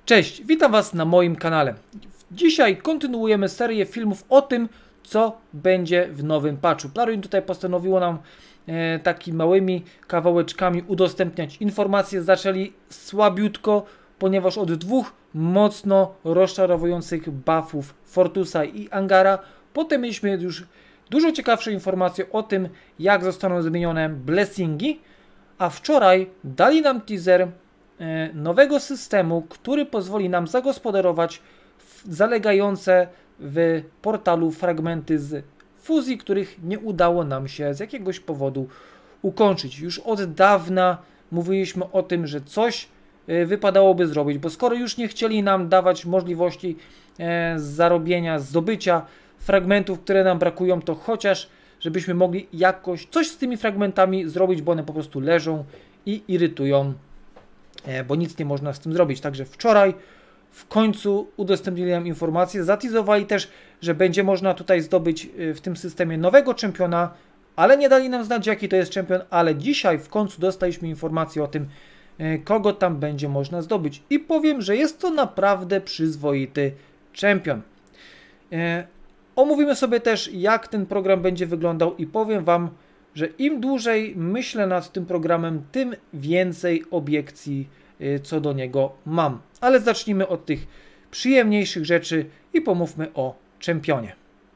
Cześć, witam Was na moim kanale. Dzisiaj kontynuujemy serię filmów o tym, co będzie w nowym patchu. Plarium tutaj postanowiło nam takimi małymi kawałeczkami udostępniać informacje. Zaczęli słabiutko, ponieważ od dwóch mocno rozczarowujących buffów Fortusa i Angara. Potem mieliśmy już dużo ciekawsze informacje o tym, jak zostaną zmienione blessingi, a wczoraj dali nam teaser nowego systemu, który pozwoli nam zagospodarować zalegające w portalu fragmenty z fuzji, których nie udało nam się z jakiegoś powodu ukończyć. Już od dawna mówiliśmy o tym, że coś wypadałoby zrobić, bo skoro już nie chcieli nam dawać możliwości zarobienia, zdobycia fragmentów, które nam brakują, to chociaż żebyśmy mogli jakoś coś z tymi fragmentami zrobić, bo one po prostu leżą i irytują, bo nic nie można z tym zrobić. Także wczoraj w końcu udostępnili nam informację, zatizowali też, że będzie można tutaj zdobyć w tym systemie nowego czempiona, ale nie dali nam znać, jaki to jest czempion, ale dzisiaj w końcu dostaliśmy informację o tym, kogo tam będzie można zdobyć. I powiem, że jest to naprawdę przyzwoity czempion. Omówimy sobie też, jak ten program będzie wyglądał i powiem Wam, że im dłużej myślę nad tym programem, tym więcej obiekcji co do niego mam. Ale zacznijmy od tych przyjemniejszych rzeczy i pomówmy o czempionie.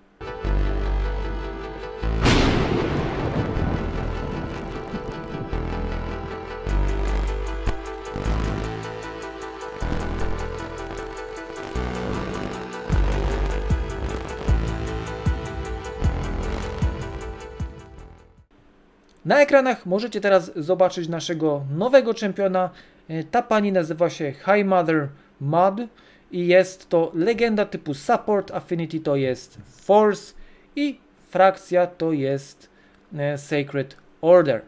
Na ekranach możecie teraz zobaczyć naszego nowego czempiona. Ta pani nazywa się High Mother Mud i jest to legenda typu Support, Affinity to jest Force i frakcja to jest Sacred Order.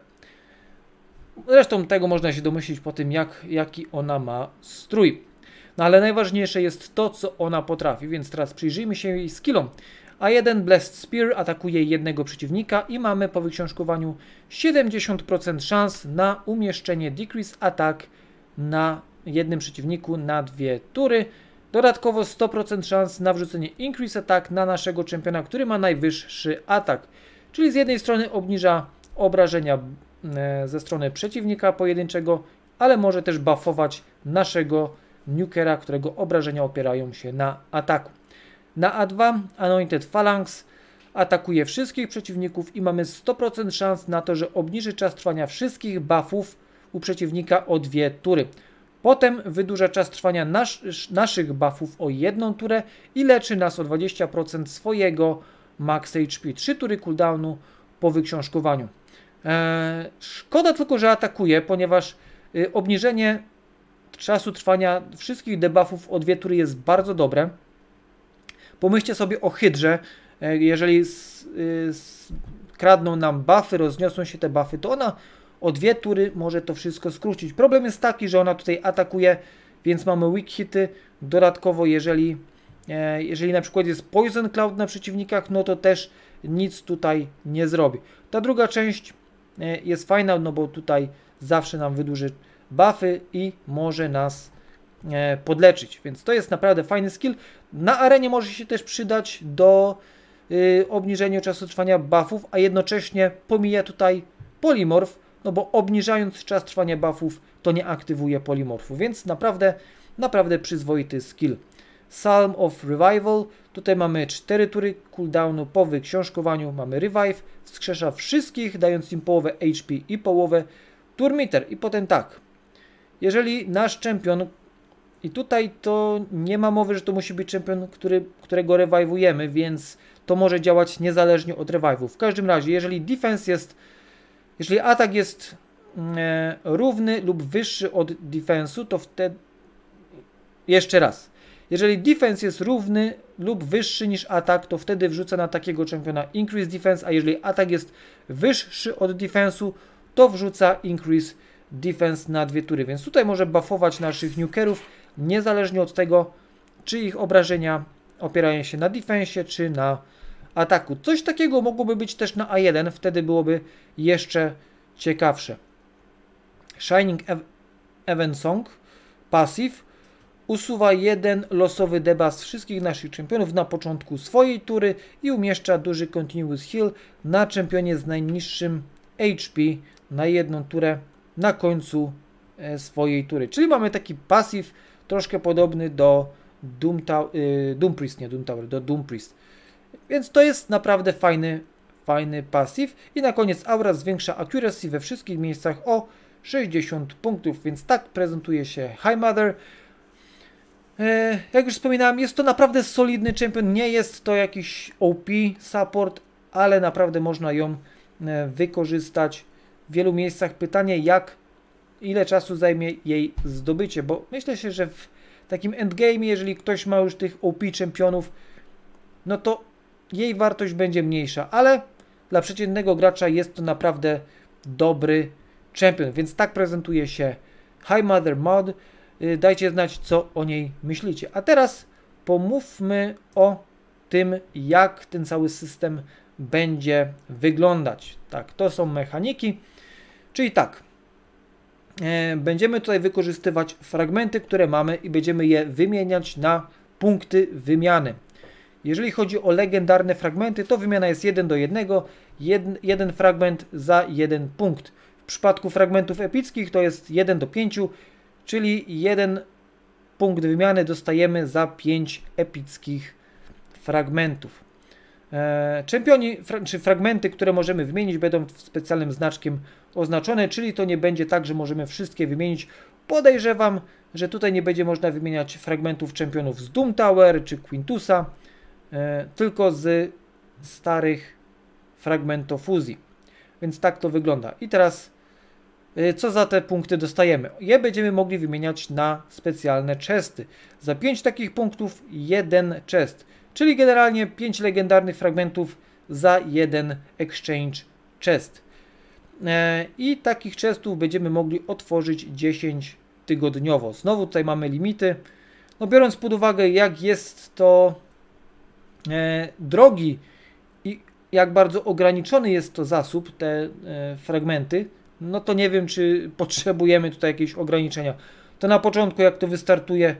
Zresztą tego można się domyślić po tym, jaki ona ma strój. No ale najważniejsze jest to, co ona potrafi, więc teraz przyjrzyjmy się jej skillom. A1 Blessed Spear atakuje jednego przeciwnika i mamy po wyksiążkowaniu 70% szans na umieszczenie Decrease Attack na jednym przeciwniku na 2 tury. Dodatkowo 100% szans na wrzucenie Increase Attack na naszego czempiona, który ma najwyższy atak. Czyli z jednej strony obniża obrażenia ze strony przeciwnika pojedynczego, ale może też buffować naszego nukera, którego obrażenia opierają się na ataku. Na A2 Anointed Phalanx atakuje wszystkich przeciwników i mamy 100% szans na to, że obniży czas trwania wszystkich buffów u przeciwnika o 2 tury. Potem wydłuża czas trwania naszych buffów o 1 turę i leczy nas o 20% swojego max HP. 3 tury cooldownu po wyksiążkowaniu. Szkoda tylko, że atakuje, ponieważ obniżenie czasu trwania wszystkich debuffów o 2 tury jest bardzo dobre. Pomyślcie sobie o Hydrze, jeżeli kradną nam buffy, rozniosą się te buffy, to ona o 2 tury może to wszystko skrócić. Problem jest taki, że ona tutaj atakuje, więc mamy weak hity. Dodatkowo, jeżeli na przykład jest Poison Cloud na przeciwnikach, no to też nic tutaj nie zrobi. Ta druga część jest fajna, no bo tutaj zawsze nam wydłuży buffy i może nas podleczyć, więc to jest naprawdę fajny skill. Na arenie może się też przydać do obniżenia czasu trwania buffów, a jednocześnie pomija tutaj polimorf, no bo obniżając czas trwania buffów to nie aktywuje polimorfu, więc naprawdę przyzwoity skill. Psalm of Revival, tutaj mamy 4 tury cooldownu po wyksiążkowaniu, mamy revive, wskrzesza wszystkich, dając im połowę HP i połowę turmiter. I potem tak, jeżeli nasz czempion, i tutaj to nie ma mowy, że to musi być czempion, którego rewajwujemy, więc to może działać niezależnie od revive'u. W każdym razie, jeżeli atak jest równy lub wyższy od defense'u, to wtedy... Jeszcze raz. Jeżeli defense jest równy lub wyższy niż atak, to wtedy wrzuca na takiego czempiona increase defense, a jeżeli atak jest wyższy od defense'u, to wrzuca increase defense na 2 tury. Więc tutaj może buffować naszych nukerów, niezależnie od tego, czy ich obrażenia opierają się na defensie, czy na ataku. Coś takiego mogłoby być też na A1, wtedy byłoby jeszcze ciekawsze. Shining Evensong, passive, usuwa jeden losowy debuff z wszystkich naszych czempionów na początku swojej tury i umieszcza duży Continuous Heal na czempionie z najniższym HP na jedną turę na końcu swojej tury. Czyli mamy taki pasyw troszkę podobny do Doom Priest. Więc to jest naprawdę fajny pasyw. I na koniec aura zwiększa accuracy we wszystkich miejscach o 60 punktów, więc tak prezentuje się High Mother. Jak już wspominałem, jest to naprawdę solidny champion, nie jest to jakiś OP support, ale naprawdę można ją wykorzystać w wielu miejscach. Pytanie, ile czasu zajmie jej zdobycie, bo myślę się, że w takim endgame, jeżeli ktoś ma już tych OP championów, no to jej wartość będzie mniejsza, ale dla przeciętnego gracza jest to naprawdę dobry champion, więc tak prezentuje się High Mother mod. Dajcie znać, co o niej myślicie. A teraz pomówmy o tym, jak ten cały system będzie wyglądać. Tak, to są mechaniki, czyli tak, będziemy tutaj wykorzystywać fragmenty, które mamy i będziemy je wymieniać na punkty wymiany. Jeżeli chodzi o legendarne fragmenty, to wymiana jest 1 do 1, jeden fragment za 1 punkt. W przypadku fragmentów epickich to jest 1 do 5, czyli 1 punkt wymiany dostajemy za 5 epickich fragmentów. Czempioni, czy fragmenty, które możemy wymienić, będą specjalnym znaczkiem oznaczone, czyli to nie będzie tak, że możemy wszystkie wymienić. Podejrzewam, że tutaj nie będzie można wymieniać fragmentów czempionów z Doom Tower czy Quintusa, tylko z starych fragmentofuzji. Więc tak to wygląda. I teraz co za te punkty dostajemy? Je będziemy mogli wymieniać na specjalne chesty. Za 5 takich punktów 1 chest. Czyli generalnie 5 legendarnych fragmentów za 1 exchange chest. I takich chestów będziemy mogli otworzyć 10 tygodniowo. Znowu tutaj mamy limity. No biorąc pod uwagę, jak jest to drogi i jak bardzo ograniczony jest to zasób, te fragmenty, no to nie wiem, czy potrzebujemy tutaj jakieś ograniczenia. To na początku, jak to wystartuje,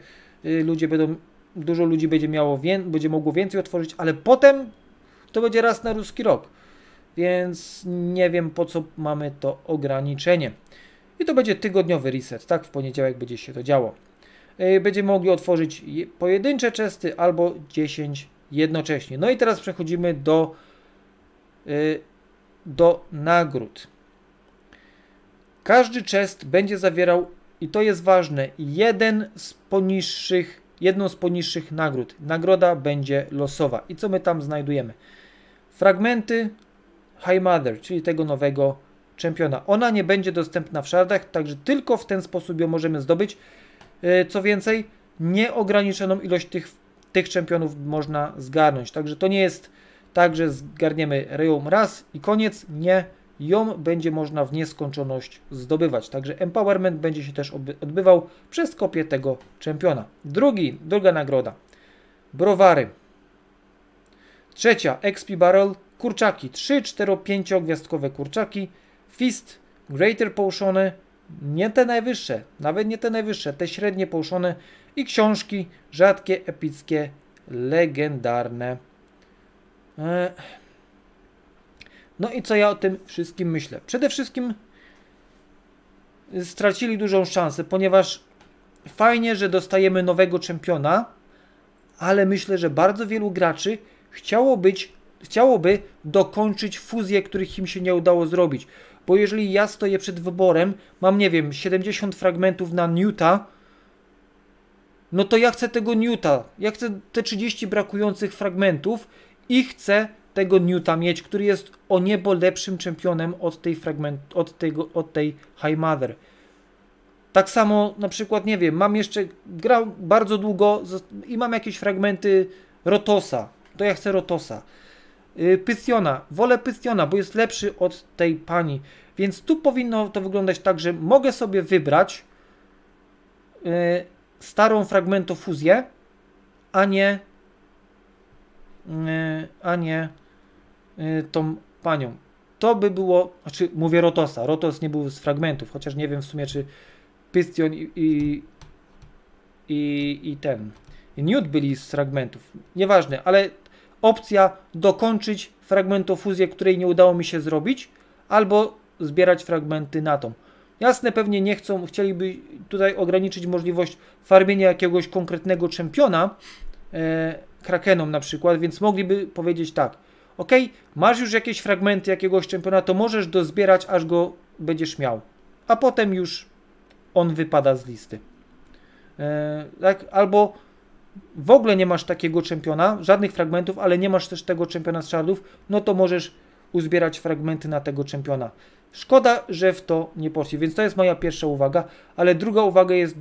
dużo ludzi będzie mogło więcej otworzyć, ale potem to będzie raz na ruski rok. Więc nie wiem, po co mamy to ograniczenie. I to będzie tygodniowy reset, tak? W poniedziałek będzie się to działo. Będziemy mogli otworzyć pojedyncze chesty albo 10 jednocześnie. No i teraz przechodzimy do nagród. Każdy chest będzie zawierał, i to jest ważne, jedną z poniższych nagród. Nagroda będzie losowa. I co my tam znajdujemy? Fragmenty High Mother, czyli tego nowego czempiona. Ona nie będzie dostępna w shardach, także tylko w ten sposób ją możemy zdobyć. Co więcej, nieograniczoną ilość tych czempionów można zgarnąć. Także to nie jest tak, że zgarniemy ją raz i koniec. Nie, ją będzie można w nieskończoność zdobywać. Także empowerment będzie się też odbywał przez kopię tego czempiona. Druga nagroda. Browary. Trzecia, XP Barrel. Kurczaki. 3, 4, 5 gwiazdkowe kurczaki. Fist. Greater Potiony. Nie te najwyższe. Nawet nie te najwyższe. Te średnie potiony. I książki. Rzadkie, epickie, legendarne. No i co ja o tym wszystkim myślę? Przede wszystkim stracili dużą szansę, ponieważ fajnie, że dostajemy nowego czempiona, ale myślę, że bardzo wielu graczy chciałoby dokończyć fuzję, których im się nie udało zrobić. Bo jeżeli ja stoję przed wyborem, mam, nie wiem, 70 fragmentów na Newta, no to ja chcę tego Newta. Ja chcę te 30 brakujących fragmentów i chcę tego Newta mieć, który jest o niebo lepszym czempionem od tej High Mother. Tak samo na przykład, nie wiem, grał bardzo długo i mam jakieś fragmenty Rotosa. To ja chcę Rotosa. Pystiona. Wolę Pystiona, bo jest lepszy od tej pani. Więc tu powinno to wyglądać tak, że mogę sobie wybrać starą fragmentofuzję, a nie tą panią. To by było, znaczy mówię Rotosa. Rotos nie był z fragmentów, chociaż nie wiem w sumie, czy Pystion i i Newt byli z fragmentów. Nieważne, ale opcja dokończyć fragmentofuzję, której nie udało mi się zrobić, albo zbierać fragmenty na tą. Jasne, pewnie nie chcą, chcieliby tutaj ograniczyć możliwość farmienia jakiegoś konkretnego czempiona, Krakenom na przykład, więc mogliby powiedzieć tak, ok, masz już jakieś fragmenty jakiegoś czempiona, to możesz dozbierać, aż go będziesz miał, a potem już on wypada z listy. Tak? Albo w ogóle nie masz takiego czempiona, żadnych fragmentów, ale nie masz też tego czempiona z shardów, no to możesz uzbierać fragmenty na tego czempiona. Szkoda, że w to nie poszli, więc to jest moja pierwsza uwaga, ale druga uwaga jest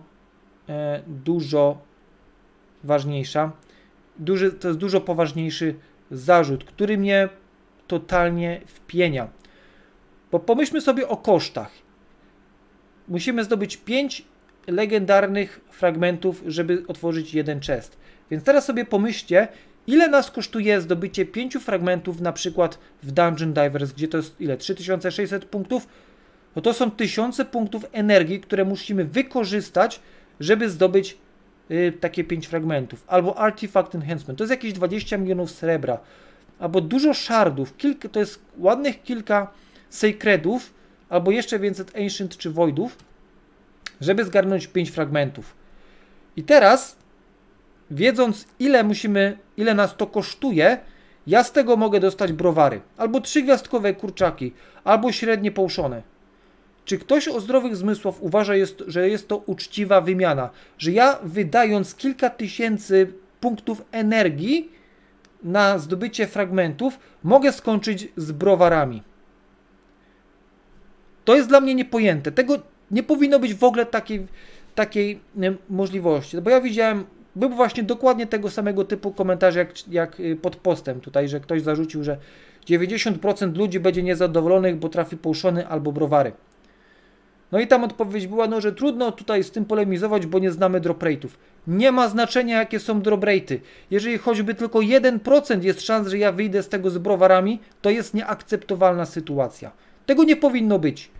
dużo ważniejsza. To jest dużo poważniejszy zarzut, który mnie totalnie wpienia. Bo pomyślmy sobie o kosztach. Musimy zdobyć 5 legendarnych fragmentów, żeby otworzyć jeden chest. Więc teraz sobie pomyślcie, ile nas kosztuje zdobycie 5 fragmentów, na przykład w Dungeon Divers, gdzie to jest ile? 3600 punktów? No to są 1000 punktów energii, które musimy wykorzystać, żeby zdobyć takie 5 fragmentów. Albo Artifact Enhancement, to jest jakieś 20 milionów srebra. Albo dużo shardów, to jest ładnych kilka sacredów, albo jeszcze więcej Ancient czy Voidów, żeby zgarnąć 5 fragmentów. I teraz, wiedząc ile nas to kosztuje, ja z tego mogę dostać browary, albo 3-gwiazdkowe kurczaki, albo średnie połszone. Czy ktoś o zdrowych zmysłach uważa, że jest to uczciwa wymiana? Że ja wydając kilka tysięcy punktów energii na zdobycie fragmentów, mogę skończyć z browarami. To jest dla mnie niepojęte. Tego nie powinno być w ogóle takiej możliwości. Bo ja widziałem, był właśnie dokładnie tego samego typu komentarz jak pod postem tutaj, że ktoś zarzucił, że 90% ludzi będzie niezadowolonych, bo trafi połszony albo browary. No i tam odpowiedź była, no, że trudno tutaj z tym polemizować, bo nie znamy drop rate'ów. Nie ma znaczenia, jakie są drop rate'y. Jeżeli choćby tylko 1% jest szans, że ja wyjdę z tego z browarami, to jest nieakceptowalna sytuacja. Tego nie powinno być.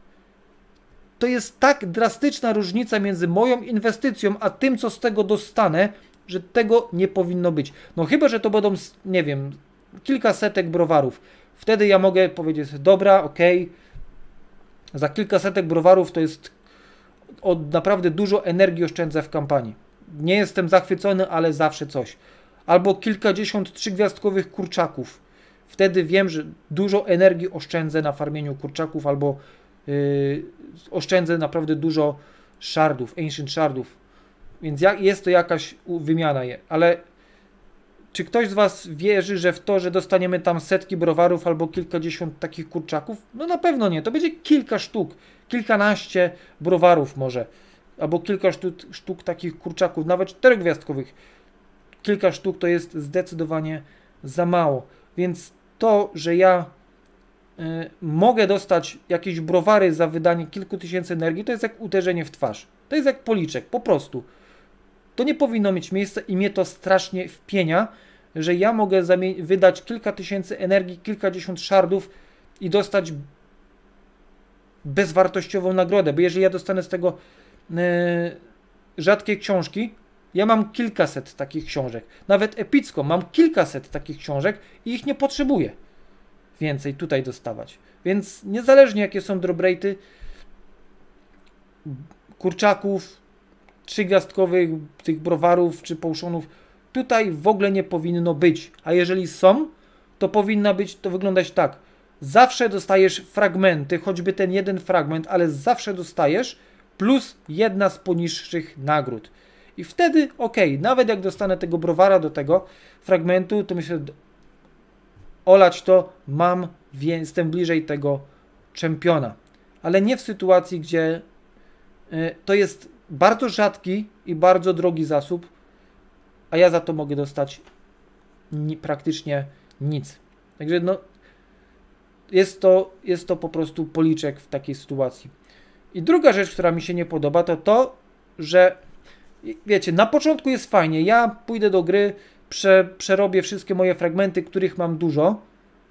To jest tak drastyczna różnica między moją inwestycją, a tym, co z tego dostanę, że tego nie powinno być. No chyba, że to będą, nie wiem, kilka setek browarów. Wtedy ja mogę powiedzieć, dobra, okej, za kilka setek browarów to jest naprawdę dużo energii oszczędzę w kampanii. Nie jestem zachwycony, ale zawsze coś. Albo kilkadziesiąt 3-gwiazdkowych kurczaków. Wtedy wiem, że dużo energii oszczędzę na farmieniu kurczaków, albo oszczędzę naprawdę dużo shardów, ancient shardów. Więc jest to jakaś wymiana. Ale czy ktoś z Was wierzy, że w to, że dostaniemy tam setki browarów albo kilkadziesiąt takich kurczaków? No na pewno nie. To będzie kilka sztuk, kilkanaście browarów może. Albo kilka sztuk takich kurczaków, nawet 4-gwiazdkowych. Kilka sztuk to jest zdecydowanie za mało. Więc to, że ja mogę dostać jakieś browary za wydanie kilku tysięcy energii, to jest jak uderzenie w twarz. To jest jak policzek, po prostu. To nie powinno mieć miejsca i mnie to strasznie wpienia, że ja mogę wydać kilka tysięcy energii, kilkadziesiąt shardów i dostać bezwartościową nagrodę, bo jeżeli ja dostanę z tego rzadkie książki, ja mam kilkaset takich książek. Nawet epicko mam kilkaset takich książek i ich nie potrzebuję więcej tutaj dostawać. Więc niezależnie jakie są drop rate'y kurczaków, 3-gwiazdkowych, tych browarów czy połszonów, tutaj w ogóle nie powinno być. A jeżeli są, to powinna być, to wyglądać tak. Zawsze dostajesz fragmenty, choćby ten jeden fragment, ale zawsze dostajesz plus jedna z poniższych nagród. I wtedy nawet jak dostanę tego browara do tego fragmentu, to myślę, olać to, jestem bliżej tego czempiona. Ale nie w sytuacji, gdzie to jest bardzo rzadki i bardzo drogi zasób, a ja za to mogę dostać praktycznie nic. Także no, jest to po prostu policzek w takiej sytuacji. I druga rzecz, która mi się nie podoba, to to, że wiecie, na początku jest fajnie, ja pójdę do gry, przerobię wszystkie moje fragmenty, których mam dużo,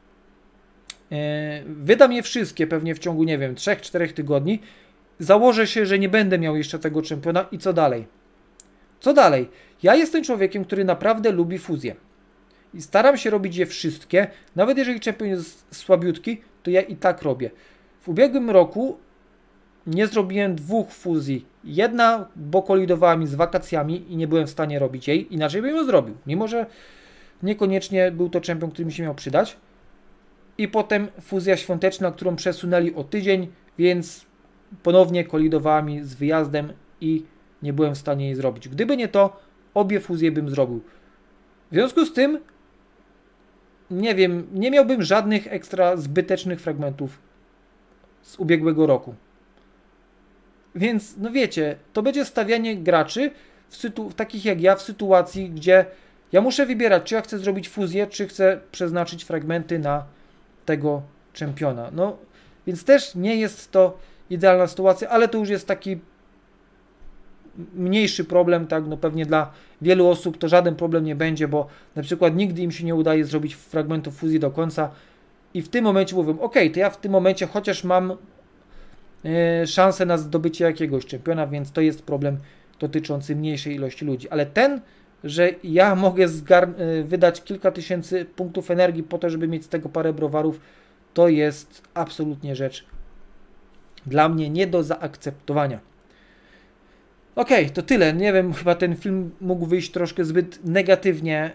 wydam je wszystkie pewnie w ciągu, nie wiem, 3-4 tygodni, założę się, że nie będę miał jeszcze tego czempiona i co dalej? Co dalej? Ja jestem człowiekiem, który naprawdę lubi fuzje. I staram się robić je wszystkie. Nawet jeżeli czempion jest słabiutki, to ja i tak robię. W ubiegłym roku nie zrobiłem 2 fuzji. Jedna, bo kolidowała mi z wakacjami i nie byłem w stanie robić jej. Inaczej bym ją zrobił. Mimo że niekoniecznie był to czempion, który mi się miał przydać. I potem fuzja świąteczna, którą przesunęli o tydzień, więc ponownie kolidowała mi z wyjazdem i nie byłem w stanie jej zrobić. Gdyby nie to, obie fuzje bym zrobił. W związku z tym, nie wiem, nie miałbym żadnych ekstra zbytecznych fragmentów z ubiegłego roku. Więc, no wiecie, to będzie stawianie graczy w takich jak ja w sytuacji, gdzie ja muszę wybierać, czy ja chcę zrobić fuzję, czy chcę przeznaczyć fragmenty na tego czempiona. No, więc też nie jest to idealna sytuacja, ale to już jest taki mniejszy problem, tak, no pewnie dla wielu osób to żaden problem nie będzie, bo na przykład nigdy im się nie udaje zrobić fragmentów fuzji do końca i w tym momencie mówią, ok, to ja w tym momencie chociaż mam szansę na zdobycie jakiegoś czempiona, więc to jest problem dotyczący mniejszej ilości ludzi, ale ten, że ja mogę wydać kilka tysięcy punktów energii po to, żeby mieć z tego parę browarów, to jest absolutnie rzecz dla mnie nie do zaakceptowania. Ok, to tyle. Nie wiem, chyba ten film mógł wyjść troszkę zbyt negatywnie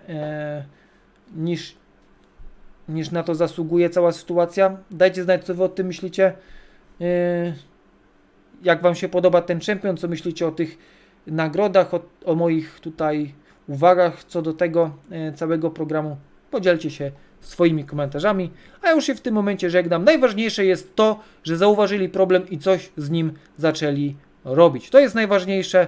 niż na to zasługuje cała sytuacja. Dajcie znać, co wy o tym myślicie. Jak wam się podoba ten czempion, co myślicie o tych nagrodach, o moich tutaj uwagach co do tego całego programu. Podzielcie się swoimi komentarzami, a ja już się w tym momencie żegnam. Najważniejsze jest to, że zauważyli problem i coś z nim zaczęli robić. To jest najważniejsze,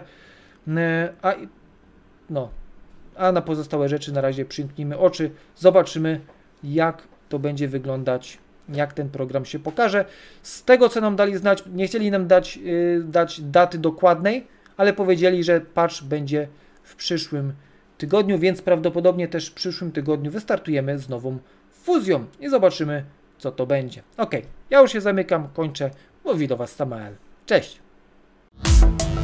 a na pozostałe rzeczy na razie przymknijmy oczy, zobaczymy jak to będzie wyglądać, jak ten program się pokaże. Z tego co nam dali znać, nie chcieli nam dać daty dokładnej, ale powiedzieli, że patch będzie w przyszłym tygodniu, więc prawdopodobnie też w przyszłym tygodniu wystartujemy z nową fuzją i zobaczymy co to będzie. Ok, ja już się zamykam, kończę, mówi do was Samael. Cześć!